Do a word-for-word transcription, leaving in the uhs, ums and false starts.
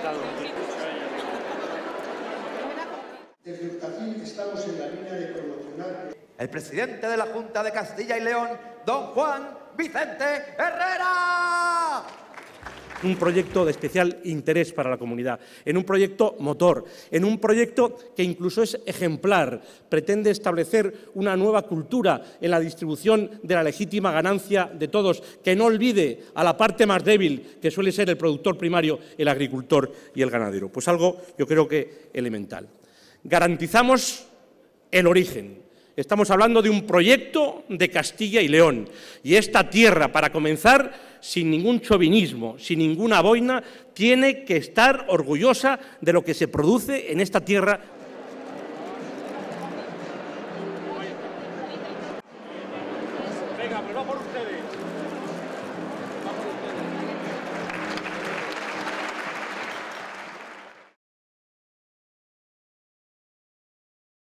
diputado. Desde Urtacín estamos en la línea de promocionar. El presidente de la Junta de Castilla y León, don Juan Vicente Herrera. Un proyecto de especial interés para la comunidad, en un proyecto motor, en un proyecto que incluso es ejemplar, pretende establecer una nueva cultura en la distribución de la legítima ganancia de todos, que no olvide a la parte más débil, que suele ser el productor primario, el agricultor y el ganadero. Pues algo, yo creo que elemental. Garantizamos el origen. Estamos hablando de un proyecto de Castilla y León. Y esta tierra, para comenzar, sin ningún chauvinismo, sin ninguna boina, tiene que estar orgullosa de lo que se produce en esta tierra. Venga, pues vamos.